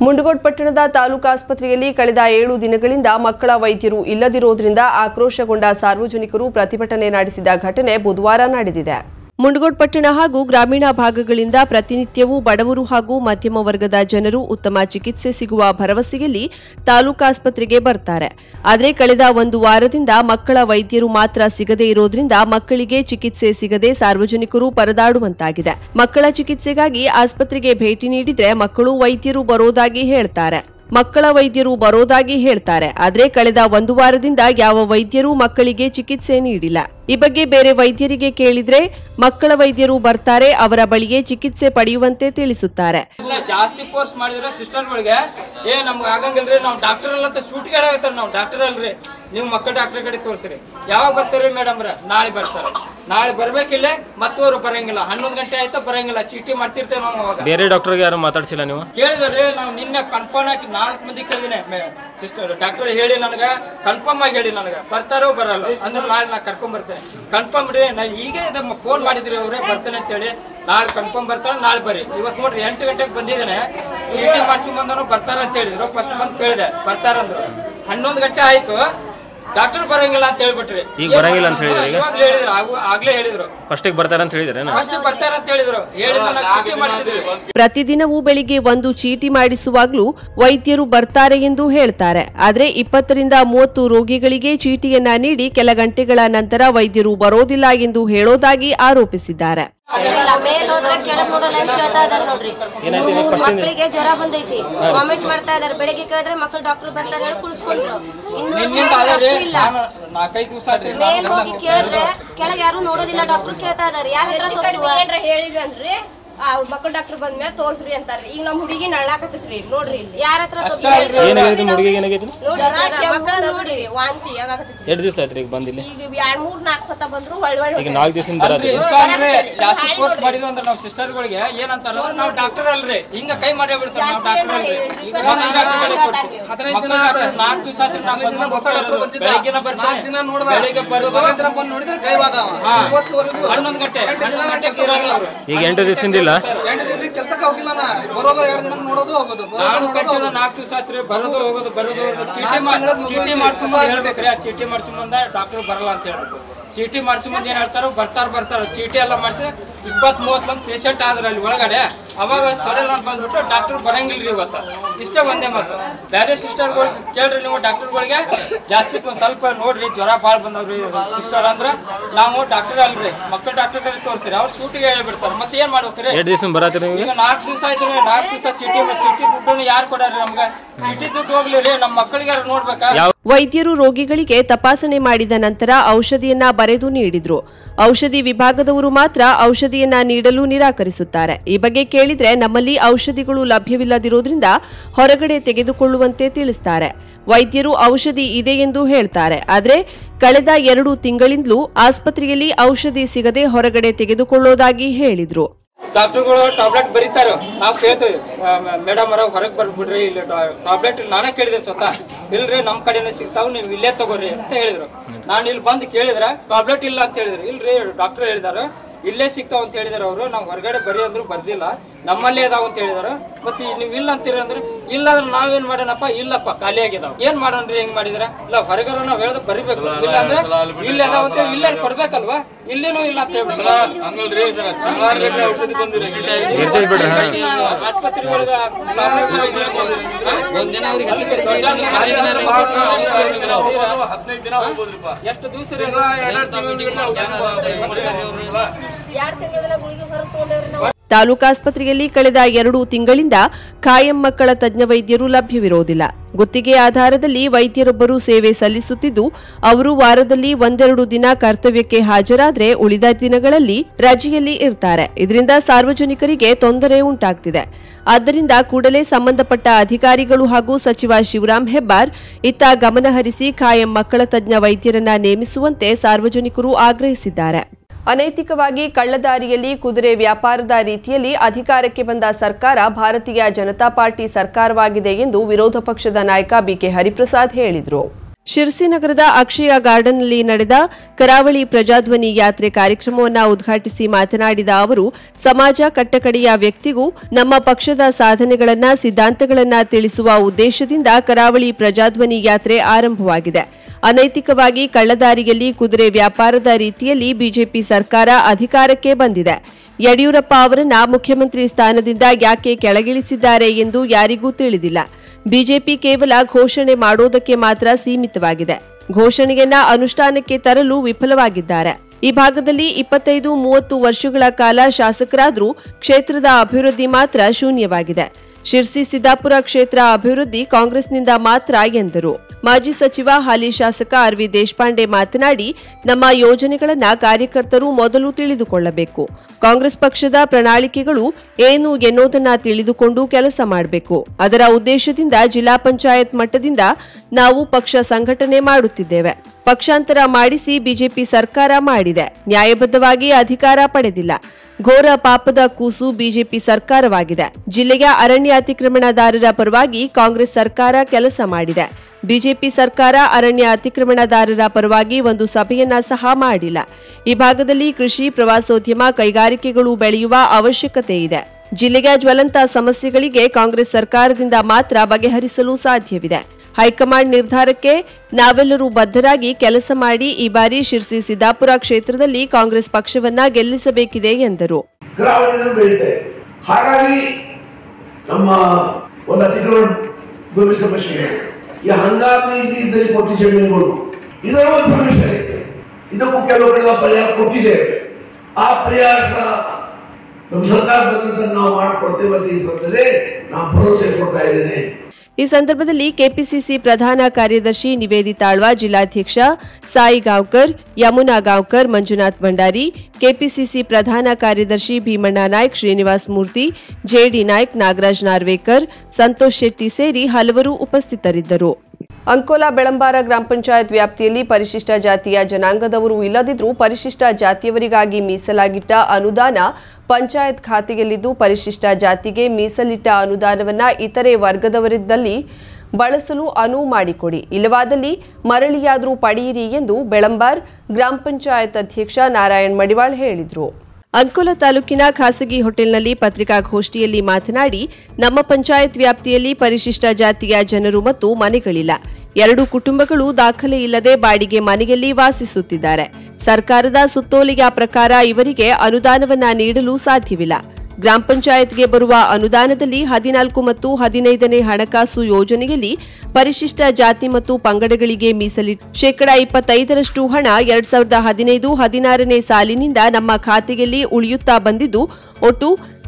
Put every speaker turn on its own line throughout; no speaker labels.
ಮುಂಡಗೋಡ್ ಪಟ್ಟಣದ ತಾಲೂಕು ಆಸ್ಪತ್ರೆಯಲ್ಲಿ ಕಳೆದ 7 ದಿನಗಳಿಂದ ಮಕ್ಕಳ ವೈದ್ಯರು ಇಲ್ಲದಿರುವುದರಿಂದ ಆಕ್ರೋಶಗೊಂಡ ಸಾರ್ವಜನಿಕರು ಪ್ರತಿಭಟನೆ ನಡೆಸಿದ ಘಟನೆ ಬುಧವಾರ ನಡೆದಿದೆ. ಮುಂಡಗೋಡ್ ಪಟ್ಟಣ ಹಾಗೂ ಗ್ರಾಮೀಣ ಭಾಗಗಳಿಂದ ಪ್ರತಿನಿತ್ಯವೂ ಬಡವರು ಹಾಗೂ ಮಧ್ಯಮ ವರ್ಗದ ಜನರು ಉತ್ತಮ ಚಿಕಿತ್ಸೆ ಸಿಗುವ ಭರವಸೆಯಲ್ಲಿ ತಾಲೂಕು ಆಸ್ಪತ್ರೆಗೆ ಬರ್ತಾರೆ. ಆದರೆ ಕಳೆದ 1 ವಾರದಿಂದ ಮಕ್ಕಳ ವೈದ್ಯರು ಮಾತ್ರ ಸಿಗದೇ ಇರೋದ್ರಿಂದ ಮಕ್ಕಳಿಗೆ ಚಿಕಿತ್ಸೆ ಸಿಗದೆ ಸಾರ್ವಜನಿಕರು ಪರದಾಡುವಂತಾಗಿದೆ. ಮಕ್ಕಳ ಚಿಕಿತ್ಸೆಗಾಗಿ ಆಸ್ಪತ್ರೆಗೆ ಭೇಟಿ ನೀಡಿದ್ರೆ ಮಕ್ಕಳು ವೈದ್ಯರು ಬರೋದಾಗಿ ಹೇಳ್ತಾರೆ. ಆದರೆ ಕಳೆದ 1 ವಾರದಿಂದ ಯಾವ ವೈದ್ಯರು ಮಕ್ಕಳಿಗೆ ಚಿಕಿತ್ಸೆ ನೀಡಿಲ್ಲ. ಈ ಬಗ್ಗೆ ಬೇರೆ ವೈದ್ಯರಿಗೆ ಕೇಳಿದ್ರೆ ಮಕ್ಕಳ ವೈದ್ಯರು ಬರ್ತಾರೆ, ಅವರ ಬಳಿಗೆ ಚಿಕಿತ್ಸೆ ಪಡೆಯುವಂತೆ ತಿಳಿಸುತ್ತಾರೆ.
ಜಾಸ್ತಿ ಫೋರ್ಸ್ ಮಾಡಿದ್ರೆ ಸಿಸ್ಟರ್ಗಳಿಗೆ ನಮ್ಗೆ ಆಗಂಗಿಲ್ರಿ, ನಾವು ಡಾಕ್ಟರ್ ಅಲ್ಲ ಅಂತ ಸೂಟ್ಗೆ ಹೇಳಾಗತ್ತಾರ, ನಾವು ಡಾಕ್ಟರ್ ಅಲ್ರಿ, ನೀವು ಮಕ್ಕಳ ಡಾಕ್ಟರ್ ಕಡೆ ತೋರಿಸ್ರಿ. ಯಾವಾಗ ಬರ್ತಾರ್ರಿ ಮೇಡಮ್? ನಾಳೆ ಬರ್ತಾರೆ. ನಾಳೆ ಬರ್ಬೇಕಿಲ್ಲ, ಮತ್ತವರು ಬರಂಗಿಲ್ಲ. 11 ಗಂಟೆ ಆಯ್ತಾ ಬರಂಗಿಲ್ಲ, ಚೀಟಿ ಮಾಡ್ಸಿರ್ತೇವೆ ನಾವು. ಅವಾಗ ಬೇರೆ ಡಾಕ್ಟರ್ಗೆ ಯಾರು ಮಾತಾಡ್ಸಿಲ್ಲ ನೀವು? ಕೇಳಿದ್ರಿ, ನಾವು ನಿನ್ನೆ ಕನ್ಫರ್ಮ್ ಆಗಿ 4 ಮಂದಿ ಕೇಳಿದಿನಿ ಸಿಸ್ಟರ್. ಡಾಕ್ಟರ್ ಹೇಳಿ ನನಗೆ ಕನ್ಫರ್ಮ್ ಆಗಿ ಹೇಳಿ ನನಗೆ ಬರ್ತಾರೋ ಬರಲ್ಲ ಅಂದ್ರೆ ನಾಳೆ ನಾ ಕರ್ಕೊಂಡ್ ಬರ್ತೇನೆ. ಕನ್ಫರ್ಮ್ ರೀ, ನಾನು ಈಗ ಫೋನ್ ಮಾಡಿದ್ರಿ ಅವರೇ ಬರ್ತೇನೆ ಅಂತೇಳಿ. ನಾಳೆ ಕನ್ಫರ್ಮ್ ಬರ್ತಾರ, ನಾಳೆ ಬರ್ರಿ. ಇವತ್ತು ನೋಡ್ರಿ 8 ಗಂಟೆಗೆ ಬಂದಿದ್ದೇನೆ, ಚೀಟಿ ಮಾಡ್ಸಿ ಬಂದನು ಬರ್ತಾರ ಅಂತ ಹೇಳಿದ್ರು. ಫಸ್ಟ್ ಬಂದು ಕೇಳಿದೆ ಬರ್ತಾರಂದ್ರು. 11 ಗಂಟೆ ಆಯ್ತು, ಡಾಕ್ಟರ್ ಬರಂಗಿಲ್ಲ ಅಂತ ಹೇಳ್ಬಿಟ್ರಿ. ಈಗ ಬರಂಗಿಲ್ಲ ಅಂತ ಹೇಳಿದ್ರು, ಆಗ್ಲೇ ಹೇಳಿದ್ರು ಫಸ್ಟ್ ಬರ್ತಾರ ಅಂತ ಹೇಳಿದ್ರು.
ಪ್ರತಿದಿನವೂ ಬೆಳಿಗ್ಗೆ 1 ಚೀಟಿ ಮಾಡಿಸುವಾಗ್ಲೂ ವೈದ್ಯರು ಬರ್ತಾರೆ ಎಂದು ಹೇಳ್ತಾರೆ. ಆದ್ರೆ 20 ರಿಂದ 30 ರೋಗಿಗಳಿಗೆ ಚೀಟಿಯನ್ನ ನೀಡಿ ಕೆಲ ಗಂಟೆಗಳ ನಂತರ ವೈದ್ಯರು ಬರೋದಿಲ್ಲ ಎಂದು ಹೇಳೋದಾಗಿ ಆರೋಪಿಸಿದ್ದಾರೆ.
ಮೇಲ್ ಹೋದ್ರೆ ಕೆಳಗ್ ನೋಡಲ್ಲ ಅಂತ ಕೇಳ್ತಾ ಇದಾರೆ ನೋಡ್ರಿ. ಮಕ್ಕಳಿಗೆ ಜ್ವರ ಬಂದೈತಿ, ವಾಮಿಟ್ ಮಾಡ್ತಾ ಇದಾರೆ. ಬೆಳಿಗ್ಗೆ ಕೇಳಿದ್ರೆ ಮಕ್ಕಳು ಡಾಕ್ಟರ್ ಬರ್ತಾರೆ ಹೇಳಿ ಕುಳಿಸ್ಕೊಂಡ್ರು. ಮೇಲ್ ಹೋಗಿ ಕೇಳಿದ್ರೆ ಕೆಳಗೆ ಯಾರು ನೋಡೋದಿಲ್ಲ, ಡಾಕ್ಟರ್ ಕೇಳ್ತಾ ಇದಾರೆ. ಯಾರ ಹತ್ರ ಹೇಳಿದ್ವಿ ಅಂದ್ರಿ ಅವ್ರ ಮಕ್ಕಳ ಡಾಕ್ಟರ್ ಬಂದ್ಮೇಲೆ ತೋರ್ಸ್ರಿ ಅಂತಾರ್ರಿ. ಈಗ ನಮ್ ಹುಡುಗಿ ನಳ್ಳಾಕತ್ತೈತ್ರಿ ನೋಡ್ರಿ. ಯಾರ ಹತ್ರ ನೋಡಿರಿ ವಾಂತಿ ಆಗಾಕತ್ತೈತಿ.
2 ದಿವಸ ಆಯ್ತು ಈಗ ಬಂದಿಲ್ಲ.
ಈಗ 2-3-4 ಸತ ಬಂದ್ರು
ಈಗ 4 ದಿವಸದಿಂದ
ಜಾಸ್ತಿ ಫೋರ್ಸ್ ಮಾಡಿದ್ವಿ ಅಂದ್ರೆ ನಾವು ಸಿಸ್ಟರ್ಗಳಿಗೆ ಏನಂತಾರ, ನಾವು ಡಾಕ್ಟರ್ ಅಲ್ರಿ, ಹಿಂಗ ಕೈ ಮಾಡಿ ಬಿಡ್ತಾರೆ. ನಾವು ಡಾಕ್ಟರ್ ಅಲ್ರಿ. 4 ದಿವಸ ಬೆಳಗ್ಗಿನ ಬರ್ತಾರೆ, ಬೆಳಿಗ್ಗೆ ಬರೋದು 11 ಗಂಟೆ
ಈಗ 8 ದಿವಸದಿಂದ ಇಲ್ಲ.
8 ದಿನ ಕೆಲಸಕ್ಕೆ ಹೋಗಿಲ್ಲ, ಬರೋದು 2 ದಿನ ನೋಡೋದು ಹೋಗೋದು. 4 ದಿವಸ ಆತ್ರಿ, ಬರೋದು ಹೋಗೋದು. ಚೀಟಿ ಮಾಡ್ಸ್ಕೊಂಡ್ ಹೇಳ್ಬೇಕ್ರಿ. ಆ ಚೀಟಿ ಮಾಡ್ಸ್ಕೊಂಡ್ ಡಾಕ್ಟರ್ ಬರಲ್ಲ ಅಂತ ಹೇಳ್ಬೇಕು. ಚೀಟಿ ಮಾಡ್ಸ್ಕೊಂಡ್ ಏನ್ ಹೇಳ್ತಾರೋ ಬರ್ತಾರ. ಚೀಟಿ ಎಲ್ಲ ಮಾಡಿಸಿ 20-30 ಮಂದಿ ಪೇಷಂಟ್ ಆದ್ರ ಅಲ್ಲಿ ಒಳಗಡೆ. ಅವಾಗ ಸಡನ್ ಆಗಿ ಬಂದ್ಬಿಟ್ಟು ಡಾಕ್ಟರ್ ಬರಂಗಿಲ್ರಿ ಇವತ್ತು. ಇಷ್ಟೇ ಒಂದೇ ಮಾತು. ಬೇರೆ ಸಿಸ್ಟರ್ಗಳು ಕೇಳ್ರಿ ನೀವು, ಡಾಕ್ಟರ್ಗಳಿಗೆ ಜಾಸ್ತಿ ಸ್ವಲ್ಪ ನೋಡ್ರಿ ಜ್ವರ ಭಾಳ ಬಂದವ್ರಿ ಸಿಸ್ಟರ್ ಅಂದ್ರ ನಾವು ಡಾಕ್ಟರ್ ಅಲ್ರಿ, ಮಕ್ಕಳ ಡಾಕ್ಟರ್ ಕಡೆ ತೋರಿಸ್ರಿ. ಅವ್ರು ಸೂಟಿಗೆ ಹೇಳಿಬಿಡ್ತಾರೆ. ಮತ್ತೆ ಏನ್ ಮಾಡ್ಬೇಕ್ರಿ?
2 ದಿವಸ ಬರತ್ತೀರಿ.
ಈಗ 4 ದಿವಸ ಆಯ್ತು. 4 ದಿವಸ ಚೀಟಿ ದುಡ್ಡು ಯಾರು ಕೊಡ್ರಿ ನಮ್ಗೆ? ಚೀಟಿ ದುಡ್ಡು ಹೋಗ್ಲಿ ರೀ, ನಮ್ಮ ಮಕ್ಕಳಿಗೆ ನೋಡ್ಬೇಕಾ?
ವೈದ್ಯರು ರೋಗಿಗಳಿಗೆ ತಪಾಸಣೆ ಮಾಡಿದ ನಂತರ ಔಷಧಿಯನ್ನ ಬರೆದು ನೀಡಿದ್ರು. ಔಷಧಿ ವಿಭಾಗದವರು ಮಾತ್ರ ಔಷಧಿಯನ್ನ ನೀಡಲು ನಿರಾಕರಿಸುತ್ತಾರೆ. ಈ ಬಗ್ಗೆ ಕೇಳಿದ್ರೆ ನಮ್ಮಲ್ಲಿ ಔಷಧಿಗಳು ಲಭ್ಯವಿಲ್ಲದಿರೋದ್ರಿಂದ ಹೊರಗಡೆ ತೆಗೆದುಕೊಳ್ಳುವಂತೆ ತಿಳಿಸುತ್ತಾರೆ. ವೈದ್ಯರು ಔಷಧಿ ಇದೆ ಎಂದು ಹೇಳ್ತಾರೆ. ಆದರೆ ಕಳೆದ 2 ತಿಂಗಳಿಂದಲೂ ಆಸ್ಪತ್ರೆಯಲ್ಲಿ ಔಷಧಿ ಸಿಗದೆ ಹೊರಗಡೆ ತೆಗೆದುಕೊಳ್ಳೋದಾಗಿ ಹೇಳಿದ್ರು.
ಡಾಕ್ಟರ್ಗಳು ಟ್ಯಾಬ್ಲೆಟ್ ಬರೀತಾರ, ನಾವು ಕೇಳ್ತೇವೆ ಮೇಡಮ್ ಅವರ ಹೊರಗೆ ಬರ್ಬಿಡ್ರಿ, ಇಲ್ಲಿ ಟ್ಯಾಬ್ಲೆಟ್ ನಾನೇ ಕೇಳಿದೆ ಸ್ವತಃ. ಇಲ್ರಿ ನಮ್ಮ ಕಡೆನೇ ಸಿಗ್ತಾವ್, ನೀವು ಇಲ್ಲೇ ತಗೋರಿ ಅಂತ ಹೇಳಿದ್ರು. ನಾನು ಇಲ್ಲಿ ಬಂದು ಕೇಳಿದ್ರ ಟ್ಯಾಬ್ಲೆಟ್ ಇಲ್ಲ ಅಂತ ಹೇಳಿದ್ರು. ಇಲ್ರಿ ಡಾಕ್ಟರ್ ಹೇಳಿದಾರ ಇಲ್ಲೇ ಸಿಗ್ತಾವ ಅಂತ ಹೇಳಿದಾರೆ ಅವರು. ನಾವು ಹೊರಗಡೆ ಬರೀ ಅಂದ್ರು ಬರ್ದಿಲ್ಲ, ನಮ್ಮಲ್ಲೇ ಅದಾವ ಅಂತ ಹೇಳಿದಾರ. ಮತ್ತೆ ನೀವು ಇಲ್ಲ ಅಂತೀರಿ ಅಂದ್ರೆ ಇಲ್ಲ ಅಂದ್ರೆ ನಾವೇನ್ ಮಾಡೋಣಪ್ಪ? ಇಲ್ಲಪ್ಪ ಖಾಲಿ ಆಗಿದಾವ, ಏನ್ ಮಾಡೋಣ್ರಿ? ಹೆಂಗ್ ಮಾಡಿದ್ರ? ಇಲ್ಲ ಹೊರಗಾರ ನಾವ್ ಹೇಳ್ದ ಬರಿಬೇಕು, ಇಲ್ಲ ಅಂದ್ರೆ ಇಲ್ಲೇ ಅದಾವ ಅಂತ ಇಲ್ಲೇ ಕೊಡ್ಬೇಕಲ್ವಾ? ಇಲ್ಲೇನು ಇಲ್ಲ ಅಂತ ಹೇಳ್ಬಿಡ್ರಿ. ಆಸ್ಪತ್ರೆ ಒಳಗ ಎಷ್ಟು ದಿವಸ
ತಾಲೂಕು ಆಸ್ಪತ್ರೆಯಲ್ಲಿ ಕಳೆದ 2 ತಿಂಗಳಿಂದ ಖಾಯಂ ಮಕ್ಕಳ ತಜ್ಞ ವೈದ್ಯರು ಲಭ್ಯವಿರೋದಿಲ್ಲ. ಗುತ್ತಿಗೆ ಆಧಾರದಲ್ಲಿ ವೈದ್ಯರೊಬ್ಬರು ಸೇವೆ ಸಲ್ಲಿಸುತ್ತಿದ್ದು, ಅವರು ವಾರದಲ್ಲಿ 1-2 ದಿನ ಕರ್ತವ್ಯಕ್ಕೆ ಹಾಜರಾದ್ರೆ ಉಳಿದ ದಿನಗಳಲ್ಲಿ ರಜೆಯಲ್ಲಿ ಇರ್ತಾರೆ. ಇದರಿಂದ ಸಾರ್ವಜನಿಕರಿಗೆ ತೊಂದರೆ ಉಂಟಾಗ್ತಿದೆ. ಆದ್ದರಿಂದ ಕೂಡಲೇ ಸಂಬಂಧಪಟ್ಟ ಅಧಿಕಾರಿಗಳು ಹಾಗೂ ಸಚಿವ ಶಿವರಾಂ ಹೆಬ್ಬಾರ್ ಇತ್ತ ಗಮನಹರಿಸಿ ಖಾಯಂ ಮಕ್ಕಳ ತಜ್ಞ ವೈದ್ಯರನ್ನ ನೇಮಿಸುವಂತೆ ಸಾರ್ವಜನಿಕರು ಆಗ್ರಹಿಸಿದ್ದಾರೆ. ಅನೈತಿಕವಾಗಿ ಕಳ್ಳದಾರಿಯಲ್ಲಿ ಕುದುರೆ ವ್ಯಾಪಾರದ ರೀತಿಯಲ್ಲಿ ಅಧಿಕಾರಕ್ಕೆ ಬಂದ ಸರ್ಕಾರ ಭಾರತೀಯ ಜನತಾ ಪಾರ್ಟಿ ಸರ್ಕಾರವಾಗಿದೆ ಎಂದು ವಿರೋಧ ಪಕ್ಷದ ನಾಯಕ ಬಿಕೆ ಹರಿಪ್ರಸಾದ್ ಹೇಳಿದರು. ಶಿರ್ಸಿ ನಗರದ ಅಕ್ಷಯ ಗಾರ್ಡನ್ನಲ್ಲಿ ನಡೆದ ಕರಾವಳಿ ಪ್ರಜಾಧ್ವನಿ ಯಾತ್ರೆ ಕಾರ್ಯಕ್ರಮವನ್ನು ಉದ್ಘಾಟಿಸಿ ಮಾತನಾಡಿದ ಅವರು, ಸಮಾಜ ಕಟ್ಟಕಡೆಯ ವ್ಯಕ್ತಿಗೂ ನಮ್ಮ ಪಕ್ಷದ ಸಾಧನೆಗಳನ್ನ ಸಿದ್ಧಾಂತಗಳನ್ನ ತಿಳಿಸುವ ಉದ್ದೇಶದಿಂದ ಕರಾವಳಿ ಪ್ರಜಾಧ್ವನಿ ಯಾತ್ರೆ ಆರಂಭವಾಗಿದೆ. ಅನೈತಿಕವಾಗಿ ಕಳ್ಳದಾರಿಯಲ್ಲಿ ಕುದುರೆ ವ್ಯಾಪಾರದ ರೀತಿಯಲ್ಲಿ ಬಿಜೆಪಿ ಸರ್ಕಾರ ಅಧಿಕಾರಕ್ಕೆ ಬಂದಿದೆ. ಯಡಿಯೂರಪ್ಪ ಅವರನ್ನ ಮುಖ್ಯಮಂತ್ರಿ ಸ್ಥಾನದಿಂದ ಯಾಕೆ ಕೆಳಗಿಳಿಸಿದ್ದಾರೆ ಎಂದು ಯಾರಿಗೂ ತಿಳಿದಿಲ್ಲ. ಬಿಜೆಪಿ ಕೇವಲ ಘೋಷಣೆ ಮಾಡೋದಕ್ಕೆ ಮಾತ್ರ ಸೀಮಿತವಾಗಿದೆ. ಘೋಷಣೆಯನ್ನ ಅನುಷ್ಠಾನಕ್ಕೆ ತರಲು ವಿಫಲವಾಗಿದ್ದಾರೆ. ಈ ಭಾಗದಲ್ಲಿ 25-30 ವರ್ಷಗಳ ಕಾಲ ಶಾಸಕರಾದರೂ ಕ್ಷೇತ್ರದ ಅಭಿವೃದ್ಧಿ ಮಾತ್ರ ಶೂನ್ಯವಾಗಿದೆ. ಶಿರ್ಸಿ ಸಿದ್ದಾಪುರ ಕ್ಷೇತ್ರ ಅಭಿವೃದ್ಧಿ ಕಾಂಗ್ರೆಸ್ನಿಂದ ಮಾತ್ರ ಎಂದರು. ಮಾಜಿ ಸಚಿವ ಹಾಲಿ ಶಾಸಕ ಆರ್.ವಿ. ದೇಶಪಾಂಡೆ ಮಾತನಾಡಿ, ನಮ್ಮ ಯೋಜನೆಗಳನ್ನು ಕಾರ್ಯಕರ್ತರು ಮೊದಲು ತಿಳಿದುಕೊಳ್ಳಬೇಕು. ಕಾಂಗ್ರೆಸ್ ಪಕ್ಷದ ಪ್ರಣಾಳಿಕೆಗಳು ಏನು ಎನ್ನುವುದನ್ನು ತಿಳಿದುಕೊಂಡು ಕೆಲಸ ಮಾಡಬೇಕು. ಅದರ ಉದ್ದೇಶದಿಂದ ಜಿಲ್ಲಾ ಪಂಚಾಯತ್ ಮಟ್ಟದಿಂದ ನಾವು ಪಕ್ಷ ಸಂಘಟನೆ ಮಾಡುತ್ತಿದ್ದೇವೆ. ಪಕ್ಷಾಂತರ ಮಾಡಿಸಿ ಬಿಜೆಪಿ ಸರ್ಕಾರ ಮಾಡಿದೆ. ನ್ಯಾಯಬದ್ಧವಾಗಿ ಅಧಿಕಾರ ಪಡೆದಿಲ್ಲ. ಘೋರ ಪಾಪದ ಕೂಸು ಬಿಜೆಪಿ ಸರ್ಕಾರವಾಗಿದೆ. ಜಿಲ್ಲೆಯ ಅರಣ್ಯ ಅತಿಕ್ರಮಣದಾರರ ಪರವಾಗಿ ಕಾಂಗ್ರೆಸ್ ಸರ್ಕಾರ ಕೆಲಸ ಮಾಡಿದೆ. ಬಿಜೆಪಿ ಸರ್ಕಾರ ಅರಣ್ಯ ಅತಿಕ್ರಮಣದಾರರ ಪರವಾಗಿ ಒಂದು ಸಭೆಯನ್ನ ಸಹ ಮಾಡಿಲ್ಲ. ಈ ಭಾಗದಲ್ಲಿ ಕೃಷಿ, ಪ್ರವಾಸೋದ್ಯಮ, ಕೈಗಾರಿಕೆಗಳು ಬೆಳೆಯುವ ಅವಶ್ಯಕತೆ ಇದೆ. ಜಿಲ್ಲೆಯ ಜ್ವಲಂತ ಸಮಸ್ಯೆಗಳಿಗೆ ಕಾಂಗ್ರೆಸ್ ಸರ್ಕಾರದಿಂದ ಮಾತ್ರ ಬಗೆಹರಿಸಲು ಸಾಧ್ಯವಿದೆ. ಹೈಕಮಾಂಡ್ ನಿರ್ಧಾರಕ್ಕೆ ನಾವೆಲ್ಲರೂ ಬದ್ಧರಾಗಿ ಕೆಲಸ ಮಾಡಿ ಈ ಬಾರಿ ಶಿರ್ಸಿ ಸಿದ್ದಾಪುರ ಕ್ಷೇತ್ರದಲ್ಲಿ ಕಾಂಗ್ರೆಸ್ ಪಕ್ಷವನ್ನ ಗೆಲ್ಲಿಸಬೇಕಿದೆ ಎಂದರು.
ಹಾಗಾಗಿ ನಮ್ಮ ಒಂದು ಅತಿಕ್ರಮಣ ಭೂಮಿ ಸಮಸ್ಯೆ, ಈ ಹಂಗಾಮಿ ಲೀಸ್ನಲ್ಲಿ ಕೊಟ್ಟ ಜಮೀನುಗಳು, ಇದರ ಒಂದು ಸಮಸ್ಯೆ. ಇದಕ್ಕೂ ಕೆಲವು ಕಡೆ ಪರಿಹಾರ ಕೊಟ್ಟಿದ್ದೇವೆ. ಆ ಪರಿಹಾರ ನಮ್ಮ ಸರ್ಕಾರ ಬಂದಂತ ನಾವು ಮಾಡಿಕೊಡ್ತೇವೆ ಅಂತ ಈ ಸಂದರ್ಭದಲ್ಲಿ ನಾವು ಭರವಸೆ ಕೊಡ್ತಾ ಇದ್ದೇನೆ.
ಈ ಸಂದರ್ಭದಲ್ಲಿ ಕೆಪಿಸಿಸಿ ಪ್ರಧಾನ ಕಾರ್ಯದರ್ಶಿ ನಿವೇದಿತಾ ಆಳ್ವ, ಜಿಲ್ಲಾಧ್ಯಕ್ಷ ಸಾಯಿ ಗಾಂವ್ಕರ್, ಯಮುನಾ ಗಾಂವ್ಕರ್, ಮಂಜುನಾಥ್ ಭಂಡಾರಿ, ಕೆಪಿಸಿಸಿ ಪ್ರಧಾನ ಕಾರ್ಯದರ್ಶಿ ಭೀಮಣ್ಣ ನಾಯ್ಕ್, ಶ್ರೀನಿವಾಸ್ ಮೂರ್ತಿ, ಜೆಡಿ ನಾಯ್ಕ್, ನಾಗರಾಜ್ ನಾರ್ವೇಕರ್, ಸಂತೋಷ್ ಶೆಟ್ಟಿ ಸೇರಿ ಹಲವರು ಉಪಸ್ಥಿತರಿದ್ದರು. ಅಂಕೋಲಾ ಬೆಳಂಬಾರ ಗ್ರಾಮ ಪಂಚಾಯತ್ ವ್ಯಾಪ್ತಿಯಲ್ಲಿ ಪರಿಶಿಷ್ಟ ಜಾತಿಯ ಜನಾಂಗದವರು ಇಲ್ಲದಿದ್ದರೂ ಪರಿಶಿಷ್ಟ ಜಾತಿಯವರಿಗಾಗಿ ಮೀಸಲಾಗಿಟ್ಟ ಅನುದಾನ ಪಂಚಾಯತ್ ಖಾತೆಯಲ್ಲಿದ್ದು, ಪರಿಶಿಷ್ಟ ಜಾತಿಗೆ ಮೀಸಲಿಟ್ಟ ಅನುದಾನವನ್ನ ಇತರೆ ವರ್ಗದವರಿದ್ದಲ್ಲಿ ಬಳಸಲು ಅನುವು ಮಾಡಿಕೊಡಿ, ಇಲ್ಲವಾದಲ್ಲಿ ಮರಳಿಯಾದರೂ ಪಡೆಯಿರಿ ಎಂದು ಬೆಳಂಬಾರ್ ಗ್ರಾಮ ಪಂಚಾಯತ್ ಅಧ್ಯಕ್ಷ ನಾರಾಯಣ್ ಮಡಿವಾಳ್ ಹೇಳಿದರು. ಅಂಕೋಲಾ ತಾಲೂಕಿನ ಖಾಸಗಿ ಹೋಟೆಲ್ನಲ್ಲಿ ಪತ್ರಿಕಾಗೋಷ್ಠಿಯಲ್ಲಿ ಮಾತನಾಡಿ, ನಮ್ಮ ಪಂಚಾಯತ್ ವ್ಯಾಪ್ತಿಯಲ್ಲಿ ಪರಿಶಿಷ್ಟ ಜಾತಿಯ ಜನರು ಮತ್ತು ಮನೆಗಳಿಲ್ಲ. 2 ಕುಟುಂಬಗಳು ದಾಖಲೆ ಇಲ್ಲದೆ ಬಾಡಿಗೆ ಮನೆಯಲ್ಲಿ ವಾಸಿಸುತ್ತಿದ್ದಾರೆ. ಸರ್ಕಾರದ ಸುತ್ತೋಲೆಯ ಪ್ರಕಾರ ಇವರಿಗೆ ಅನುದಾನವನ್ನ ನೀಡಲು ಸಾಧ್ಯವಿಲ್ಲ. ಗ್ರಾಮ ಪಂಚಾಯತ್ಗೆ ಬರುವ ಅನುದಾನದಲ್ಲಿ 14 ಮತ್ತು 15ನೇ ಹಣಕಾಸು ಯೋಜನೆಯಲ್ಲಿ ಪರಿಶಿಷ್ಟ ಜಾತಿ ಮತ್ತು ಪಂಗಡಗಳಿಗೆ ಮೀಸಲಿಟ್ಟು ಶೇಕಡಾ 25% ಹಣ 2015-16ನೇ ಸಾಲಿನಿಂದ ನಮ್ಮ ಖಾತೆಯಲ್ಲಿ ಉಳಿಯುತ್ತಾ ಬಂದಿದ್ದು, ಒಟ್ಟು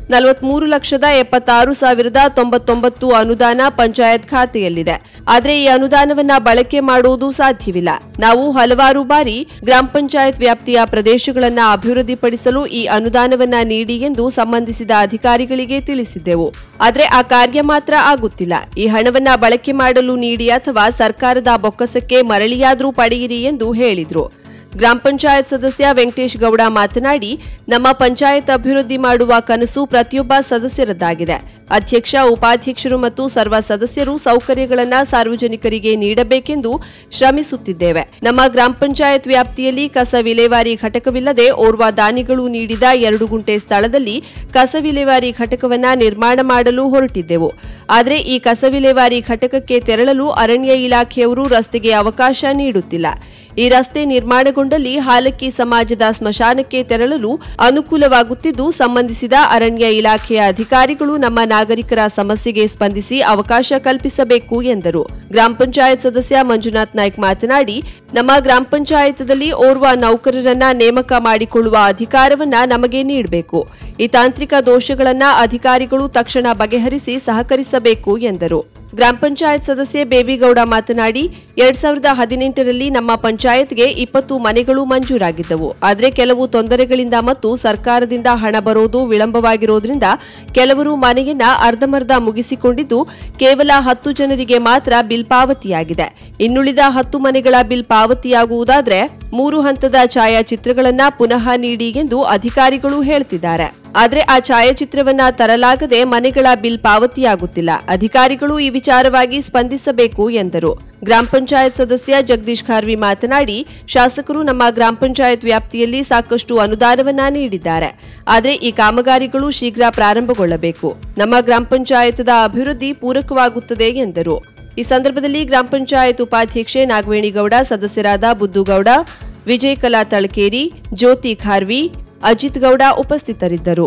43,76,099 ಅನುದಾನ ಪಂಚಾಯತ್ ಖಾತೆಯಲ್ಲಿದೆ. ಆದರೆ ಈ ಅನುದಾನವನ್ನ ಬಳಕೆ ಮಾಡುವುದು ಸಾಧ್ಯವಿಲ್ಲ. ನಾವು ಹಲವಾರು ಬಾರಿ ಗ್ರಾಮ ಪಂಚಾಯತ್ ವ್ಯಾಪ್ತಿಯ ಪ್ರದೇಶಗಳನ್ನ ಅಭಿವೃದ್ಧಿಪಡಿಸಲು ಈ ಅನುದಾನವನ್ನ ನೀಡಿ ಎಂದು ಸಂಬಂಧಿಸಿದ ಅಧಿಕಾರಿಗಳಿಗೆ ತಿಳಿಸಿದ್ದೆವು. ಆದರೆ ಆ ಕಾರ್ಯ ಮಾತ್ರ ಆಗುತ್ತಿಲ್ಲ. ಈ ಹಣವನ್ನ ಬಳಕೆ ಮಾಡಲು ನೀಡಿ ಅಥವಾ ಸರ್ಕಾರದ ಬೊಕ್ಕಸಕ್ಕೆ ಮರಳಿಯಾದರೂ ಪಡೆಯಿರಿ ಎಂದು ಹೇಳಿದರು. ಗ್ರಾಮ ಪಂಚಾಯತ್ ಸದಸ್ಯ ವೆಂಕಟೇಶ್ ಗೌಡ ಮಾತನಾಡಿ, ನಮ್ಮ ಪಂಚಾಯತ್ ಅಭಿವೃದ್ಧಿ ಮಾಡುವ ಕನಸು ಪ್ರತಿಯೊಬ್ಬ ಸದಸ್ಯರದ್ದಾಗಿದೆ. ಅಧ್ಯಕ್ಷ, ಉಪಾಧ್ಯಕ್ಷರು ಮತ್ತು ಸರ್ವ ಸದಸ್ಯರು ಸೌಕರ್ಯಗಳನ್ನು ಸಾರ್ವಜನಿಕರಿಗೆ ನೀಡಬೇಕೆಂದು ಶ್ರಮಿಸುತ್ತಿದ್ದೇವೆ. ನಮ್ಮ ಗ್ರಾಮ ಪಂಚಾಯತ್ ವ್ಯಾಪ್ತಿಯಲ್ಲಿ ಕಸ ವಿಲೇವಾರಿ ಘಟಕವಿಲ್ಲದೆ ಓರ್ವ ದಾನಿಗಳು ನೀಡಿದ 2 ಗುಂಟೆ ಸ್ಥಳದಲ್ಲಿ ಕಸ ವಿಲೇವಾರಿ ಘಟಕವನ್ನು ನಿರ್ಮಾಣ ಮಾಡಲು ಹೊರಟಿದ್ದೆವು. ಆದರೆ ಈ ಕಸ ವಿಲೇವಾರಿ ಘಟಕಕ್ಕೆ ತೆರಳಲು ಅರಣ್ಯ ಇಲಾಖೆಯವರು ರಸ್ತೆಗೆ ಅವಕಾಶ ನೀಡುತ್ತಿಲ್ಲ. ಈ ರಸ್ತೆ ನಿರ್ಮಾಣಗೊಂಡಲ್ಲಿ ಹಾಲಕ್ಕಿ ಸಮಾಜದ ಸ್ಮಶಾನಕ್ಕೆ ತೆರಳಲು ಅನುಕೂಲವಾಗುತ್ತಿದ್ದು, ಸಂಬಂಧಿಸಿದ ಅರಣ್ಯ ಇಲಾಖೆಯ ಅಧಿಕಾರಿಗಳು ನಮ್ಮ ನಾಗರಿಕರ ಸಮಸ್ಯೆಗೆ ಸ್ಪಂದಿಸಿ ಅವಕಾಶ ಕಲ್ಪಿಸಬೇಕು ಎಂದರು. ಗ್ರಾಮ ಪಂಚಾಯತ್ ಸದಸ್ಯ ಮಂಜುನಾಥ್ ನಾಯ್ಕ್ ಮಾತನಾಡಿ, ನಮ್ಮ ಗ್ರಾಮ ಪಂಚಾಯತ್ದಲ್ಲಿ ಓರ್ವ ನೌಕರರನ್ನ ನೇಮಕ ಮಾಡಿಕೊಳ್ಳುವ ಅಧಿಕಾರವನ್ನ ನಮಗೆ ನೀಡಬೇಕು. ಈ ತಾಂತ್ರಿಕ ದೋಷಗಳನ್ನ ಅಧಿಕಾರಿಗಳು ತಕ್ಷಣ ಬಗೆಹರಿಸಿ ಸಹಕರಿಸಬೇಕು ಎಂದರು. ಗ್ರಾಮ ಪಂಚಾಯತ್ ಸದಸ್ಯೆ ಬೇಬಿಗೌಡ ಮಾತನಾಡಿ, 2018ರಲ್ಲಿ ನಮ್ಮ ಪಂಚಾಯತ್ಗೆ 20 ಮನೆಗಳು ಮಂಜೂರಾಗಿದ್ದವು. ಆದರೆ ಕೆಲವು ತೊಂದರೆಗಳಿಂದ ಮತ್ತು ಸರ್ಕಾರದಿಂದ ಹಣ ಬರೋದು ವಿಳಂಬವಾಗಿರೋದ್ರಿಂದ ಕೆಲವರು ಮನೆಯನ್ನ ಅರ್ಧಮರ್ಧ ಮುಗಿಸಿಕೊಂಡಿದ್ದು, ಕೇವಲ 10 ಜನರಿಗೆ ಮಾತ್ರ ಬಿಲ್ ಪಾವತಿಯಾಗಿದೆ. ಇನ್ನುಳಿದ 10 ಮನೆಗಳ ಬಿಲ್ ಪಾವತಿಯಾಗುವುದಾದರೆ 3 ಹಂತದ ಛಾಯಾಚಿತ್ರಗಳನ್ನು ಪುನಃ ನೀಡಿ ಎಂದು ಅಧಿಕಾರಿಗಳು ಹೇಳುತ್ತಿದ್ದಾರೆ. ಆದರೆ ಆ ಛಾಯಾಚಿತ್ರವನ್ನ ತರಲಾಗದೆ ಮನೆಗಳ ಬಿಲ್ ಪಾವತಿಯಾಗುತ್ತಿಲ್ಲ. ಅಧಿಕಾರಿಗಳು ಈ ವಿಚಾರವಾಗಿ ಸ್ಪಂದಿಸಬೇಕು ಎಂದರು. ಗ್ರಾಮ ಪಂಚಾಯತ್ ಸದಸ್ಯ ಜಗದೀಶ್ ಖಾರ್ವಿ ಮಾತನಾಡಿ, ಶಾಸಕರು ನಮ್ಮ ಗ್ರಾಮ ಪಂಚಾಯತ್ ವ್ಯಾಪ್ತಿಯಲ್ಲಿ ಸಾಕಷ್ಟು ಅನುದಾನವನ್ನ ನೀಡಿದ್ದಾರೆ. ಆದರೆ ಈ ಕಾಮಗಾರಿಗಳು ಶೀಘ್ರ ಪ್ರಾರಂಭಗೊಳ್ಳಬೇಕು. ನಮ್ಮ ಗ್ರಾಮ ಪಂಚಾಯತ್ದ ಅಭಿವೃದ್ಧಿ ಪೂರಕವಾಗುತ್ತದೆ ಎಂದರು. ಈ ಸಂದರ್ಭದಲ್ಲಿ ಗ್ರಾಮ ಪಂಚಾಯತ್ ಉಪಾಧ್ಯಕ್ಷೆ ನಾಗವೇಣಿಗೌಡ, ಸದಸ್ಯರಾದ ಬುದ್ದುಗೌಡ, ವಿಜಯ್ ಕಲಾ ತಳಕೇರಿ, ಜ್ಯೋತಿ ಖಾರ್ವಿ, ಅಜಿತ್ ಗೌಡ ಉಪಸ್ಥಿತರಿದ್ದರು.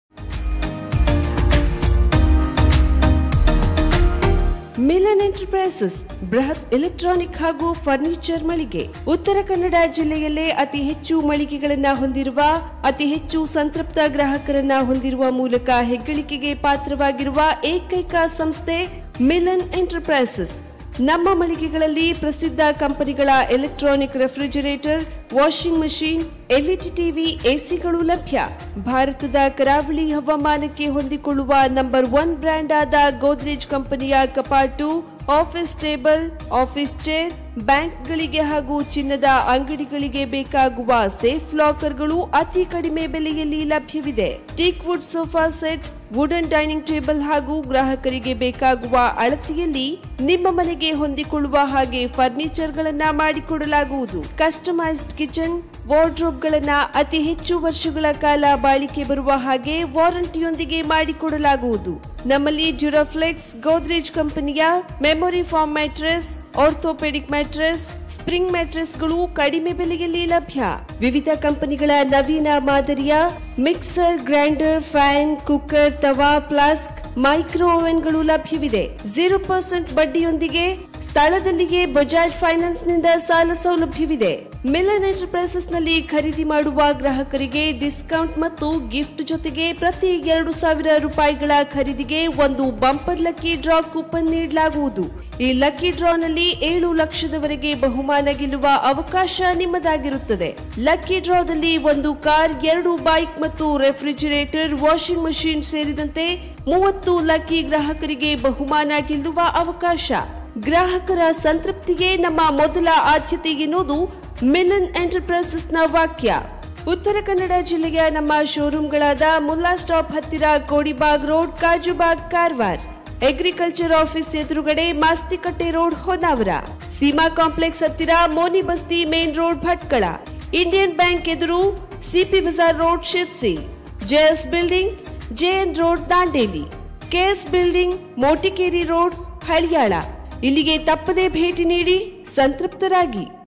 ಮಿಲನ್ ಎಂಟರ್ಪ್ರೈಸಸ್ ಬೃಹತ್ ಎಲೆಕ್ಟ್ರಾನಿಕ್ ಹಾಗೂ ಫರ್ನಿಚರ್ ಮಳಿಗೆ. ಉತ್ತರ ಕನ್ನಡ ಜಿಲ್ಲೆಯಲ್ಲೇ ಅತಿ ಹೆಚ್ಚು ಮಳಿಗೆಗಳನ್ನು ಹೊಂದಿರುವ, ಅತಿ ಹೆಚ್ಚು ಸಂತೃಪ್ತ ಗ್ರಾಹಕರನ್ನ ಹೊಂದಿರುವ ಮೂಲಕ ಹೆಗ್ಗಳಿಕೆಗೆ ಪಾತ್ರವಾಗಿರುವ ಏಕೈಕ ಸಂಸ್ಥೆ ಮಿಲನ್ ಎಂಟರ್ಪ್ರೈಸಸ್. ನಮ್ಮ ಮಳಿಗೆಗಳಲ್ಲಿ ಪ್ರಸಿದ್ಧ ಕಂಪನಿಗಳ electronic refrigerator, washing machine, LED TV, ಎಸಿಗಳು ಲಭ್ಯ. ಭಾರತದ ಕರಾವಳಿ ಹವಾಮಾನಕ್ಕೆ ಹೊಂದಿಕೊಳ್ಳುವ ನಂಬರ್ 1 ಬ್ರ್ಯಾಂಡ್ ಆದ ಗೋದ್ರೇಜ್ ಕಂಪನಿಯ ಕಪಾಟು, ಆಫೀಸ್ ಟೇಬಲ್, ಆಫೀಸ್ ಚೇರ್, ಬ್ಯಾಂಕ್ಗಳಿಗೆ ಹಾಗೂ ಚಿನ್ನದ ಅಂಗಡಿಗಳಿಗೆ ಬೇಕಾಗುವ ಸೇಫ್ ಲಾಕರ್ಗಳು ಅತಿ ಕಡಿಮೆ ಬೆಲೆಯಲ್ಲಿ ಲಭ್ಯವಿದೆ. Teak wood sofa set, wooden dining table ಹಾಗೂ ಗ್ರಾಹಕರಿಗೆ ಬೇಕಾಗುವ ಅಳತೆಯಲ್ಲಿ ನಿಮ್ಮ ಮನೆಗೆ ಹೊಂದಿಕೊಳ್ಳುವ ಹಾಗೆ ಫರ್ನಿಚರ್ಗಳನ್ನ ಮಾಡಿಕೊಡಲಾಗುವುದು. ಕಸ್ಟಮೈಸ್ಡ್ ಕಿಚನ್, ವಾರ್ಡ್ರೋಬ್ಗಳನ್ನ ಅತಿ ಹೆಚ್ಚು ವರ್ಷಗಳ ಕಾಲ ಬಾಳಿಕೆ ಬರುವ ಹಾಗೆ ವಾರಂಟಿಯೊಂದಿಗೆ ಮಾಡಿಕೊಡಲಾಗುವುದು. ನಮ್ಮಲ್ಲಿ ಡ್ಯೂರಾಫ್ಲೆಕ್ಸ್, ಗೋದ್ರೇಜ್ ಕಂಪನಿಯ memory foam mattress, orthopaedic mattress, spring ಮ್ಯಾಟ್ರೆಸ್ಗಳು ಕಡಿಮೆ ಬೆಲೆಯಲ್ಲಿ ಲಭ್ಯ. ವಿವಿಧ ಕಂಪನಿಗಳ ನವೀನ ಮಾದರಿಯ ಮಿಕ್ಸರ್, ಗ್ರೈಂಡರ್, ಫ್ಯಾನ್, ಕುಕ್ಕರ್, ತವಾ, ಫ್ಲಾಸ್ಕ್, ಮೈಕ್ರೋ ಓವೆನ್ಗಳು ಲಭ್ಯವಿದೆ. 0% ಬಡ್ಡಿಯೊಂದಿಗೆ ಸ್ಥಳದಲ್ಲಿಯೇ ಬಜಾಜ್ ಫೈನಾನ್ಸ್ ನಿಂದ ಸಾಲ ಸೌಲಭ್ಯವಿದೆ. ಮಿಲನ್ ಎಂಟರ್ಪ್ರೈಸಸ್ ನಲ್ಲಿ ಖರೀದಿ ಮಾಡುವ ಗ್ರಾಹಕರಿಗೆ ಡಿಸ್ಕೌಂಟ್ ಮತ್ತು ಗಿಫ್ಟ್ ಜೊತೆಗೆ ಪ್ರತಿ 2,000 ರೂಪಾಯಿಗಳ ಖರೀದಿಗೆ ಒಂದು ಬಂಪರ್ ಲಕ್ಕಿ ಡ್ರಾ ಕೂಪನ್ ನೀಡಲಾಗುವುದು. ಈ ಲಕ್ಕಿ ಡ್ರಾನಲ್ಲಿ 7 ಲಕ್ಷದವರೆಗೆ ಬಹುಮಾನ ಗೆಲ್ಲುವ ಅವಕಾಶ ನಿಮ್ಮದಾಗಿರುತ್ತದೆ. ಲಕ್ಕಿ ಡ್ರಾದಲ್ಲಿ 1 ಕಾರ್, 2 ಬೈಕ್ ಮತ್ತು ರೆಫ್ರಿಜರೇಟರ್, ವಾಷಿಂಗ್ ಮಷೀನ್ ಸೇರಿದಂತೆ 30 ಲಕ್ಕಿ ಗ್ರಾಹಕರಿಗೆ ಬಹುಮಾನ ಗೆಲ್ಲುವ ಅವಕಾಶ. ಗ್ರಾಹಕರ ಸಂತೃಪ್ತಿಗೆ ನಮ್ಮ ಮೊದಲ ಆದ್ಯತೆ ಎನ್ನುವುದು ಮಿಲನ್ ಎಂಟರ್ಪ್ರೈಸಸ್ನ ವಾಕ್ಯ. ಉತ್ತರ ಕನ್ನಡ ಜಿಲ್ಲೆಯ ನಮ್ಮ ಶೋರೂಮ್ಗಳಾದ ಮುಲ್ಲಾ ಸ್ಟಾಪ್ ಹತ್ತಿರ Kodibag road, Kajubag, Karwar, agriculture office ಎದುರುಗಡೆ ಮಾಸ್ತಿಕಟ್ಟೆ ರೋಡ್, ಹೊನ್ನಾವರ, ಸೀಮಾ ಕಾಂಪ್ಲೆಕ್ಸ್ ಹತ್ತಿರ Moni Basti main road, Bhatkal, Indian bank ಎದುರು CP Bazar road, Sirsi, JS building, JN road, Dandeli, KS building, Motikeri road, Haliyal. ಇಲ್ಲಿಗೆ ತಪ್ಪದೇ ಭೇಟಿ ನೀಡಿ ಸಂತೃಪ್ತರಾಗಿ.